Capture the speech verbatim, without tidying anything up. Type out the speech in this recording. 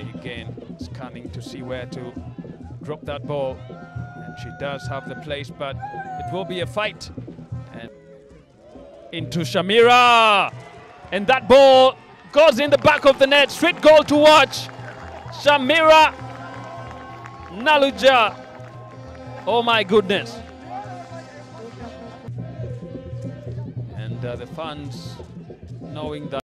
again, scanning to see where to drop that ball. And she does have the place, but it will be a fight. And into Shamira. And that ball goes in the back of the net. Straight goal to watch. Shamira Naluja. Oh my goodness. And uh, the fans knowing that